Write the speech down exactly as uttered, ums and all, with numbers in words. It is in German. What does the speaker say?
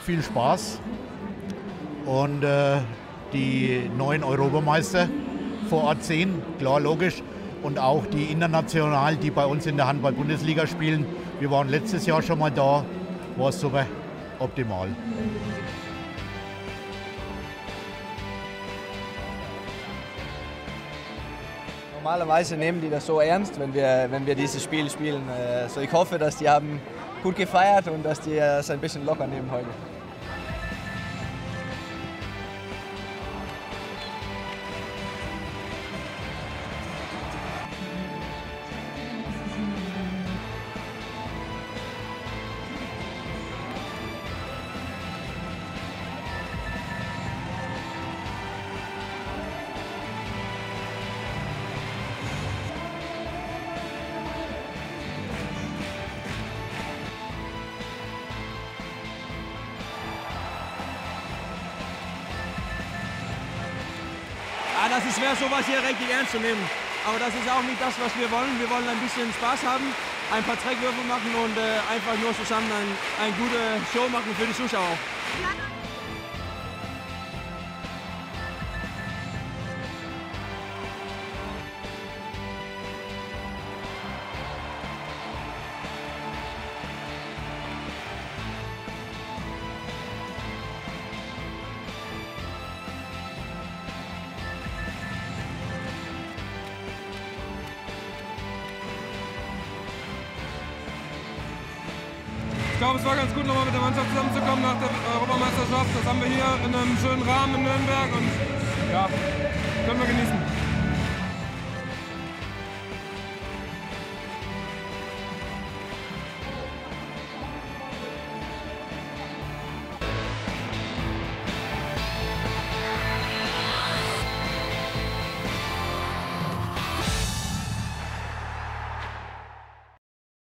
viel Spaß. Und äh, die neuen Europameister vor Ort sehen, klar, logisch. Und auch die international, die bei uns in der Handball-Bundesliga spielen. Wir waren letztes Jahr schon mal da, war super, optimal. Normalerweise nehmen die das so ernst, wenn wir, wenn wir dieses Spiel spielen. Also ich hoffe, dass die haben gut gefeiert und dass die es ein bisschen locker nehmen heute. Ja, das ist schwer, sowas hier richtig ernst zu nehmen. Aber das ist auch nicht das, was wir wollen. Wir wollen ein bisschen Spaß haben, ein paar Treckwürfe machen und äh, einfach nur zusammen eine ein gute Show machen für die Zuschauer. Ich glaube, es war ganz gut, nochmal mit der Mannschaft zusammenzukommen nach der Europameisterschaft. Das haben wir hier in einem schönen Rahmen in Nürnberg und ja, können wir genießen.